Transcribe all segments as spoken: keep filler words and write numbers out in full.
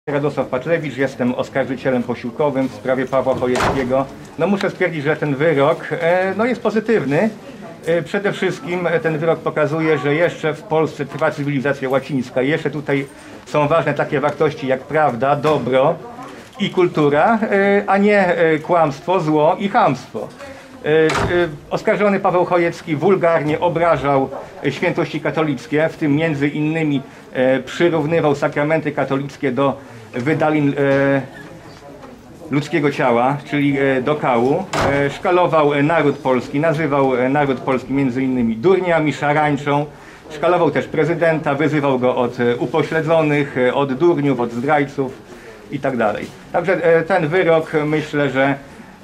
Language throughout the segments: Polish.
Radosław Patlewicz, jestem oskarżycielem posiłkowym w sprawie Pawła Chojeckiego. No muszę stwierdzić, że ten wyrok e, no jest pozytywny. E, przede wszystkim ten wyrok pokazuje, że jeszcze w Polsce trwa cywilizacja łacińska. Jeszcze tutaj są ważne takie wartości jak prawda, dobro i kultura, e, a nie e, kłamstwo, zło i chamstwo. E, e, oskarżony Paweł Chojecki wulgarnie obrażał świętości katolickie, w tym między innymi e, przyrównywał sakramenty katolickie do wydalin e, ludzkiego ciała, czyli e, do kału. E, szkalował naród polski, nazywał naród polski między innymi durniami, szarańczą. Szkalował też prezydenta, wyzywał go od upośledzonych, od durniów, od zdrajców i tak dalej. Także e, ten wyrok, myślę, że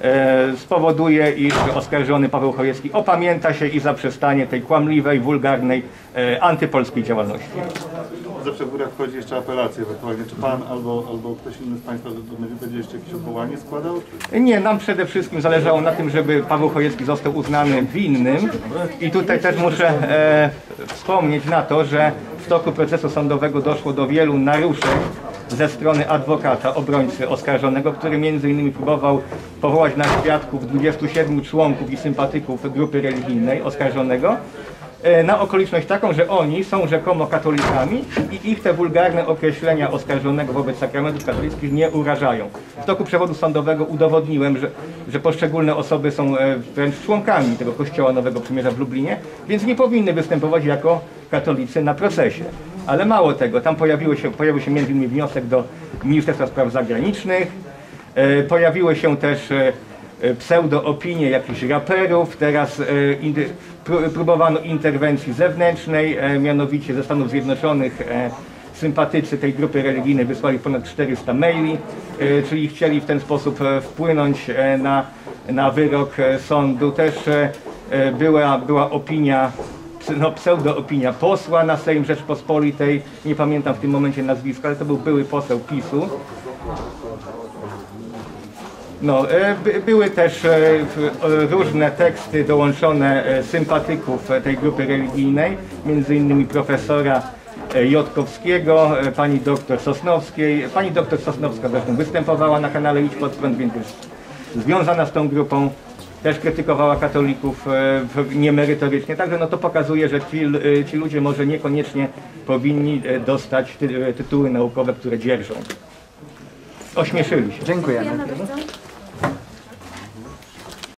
e, spowoduje, iż oskarżony Paweł Chojecki opamięta się i zaprzestanie tej kłamliwej, wulgarnej, e, antypolskiej działalności. Zawsze w górę wchodzi jeszcze apelacja ewentualnie. Czy pan albo, albo ktoś inny z państwa będzie jeszcze jakieś odwołanie składał? Czy... Nie, nam przede wszystkim zależało na tym, żeby Paweł Chojecki został uznany winnym. I tutaj też muszę e, wspomnieć na to, że w toku procesu sądowego doszło do wielu naruszeń ze strony adwokata, obrońcy oskarżonego, który między innymi próbował powołać na świadków dwudziestu siedmiu członków i sympatyków grupy religijnej oskarżonego, na okoliczność taką, że oni są rzekomo katolikami i ich te wulgarne określenia oskarżonego wobec sakramentów katolickich nie urażają. W toku przewodu sądowego udowodniłem, że, że poszczególne osoby są wręcz członkami tego Kościoła Nowego Przymierza w Lublinie, więc nie powinny występować jako katolicy na procesie. Ale mało tego, tam pojawiło się, pojawił się między innymi wniosek do Ministerstwa Spraw Zagranicznych, e, pojawiły się też e, pseudoopinie jakichś raperów, teraz e, indy, pró próbowano interwencji zewnętrznej, e, mianowicie ze Stanów Zjednoczonych e, sympatycy tej grupy religijnej wysłali ponad czterysta maili, e, czyli chcieli w ten sposób e, wpłynąć e, na, na wyrok e, sądu. Też e, była, była opinia, no, pseudoopinia posła na Sejm Rzeczpospolitej, nie pamiętam w tym momencie nazwiska, ale to był były poseł PiSu. No, by, były też e, różne teksty dołączone e, sympatyków tej grupy religijnej, między innymi profesora e, Jotkowskiego, e, pani doktor Sosnowskiej. Pani doktor Sosnowska zresztą występowała na kanale Idź Pod Prąd, więc jest związana z tą grupą, też krytykowała katolików e, niemerytorycznie. Także no, to pokazuje, że ci, e, ci ludzie może niekoniecznie powinni e, dostać ty, tytuły naukowe, które dzierżą. Ośmieszyli się. Dziękujemy. Dziękujemy bardzo.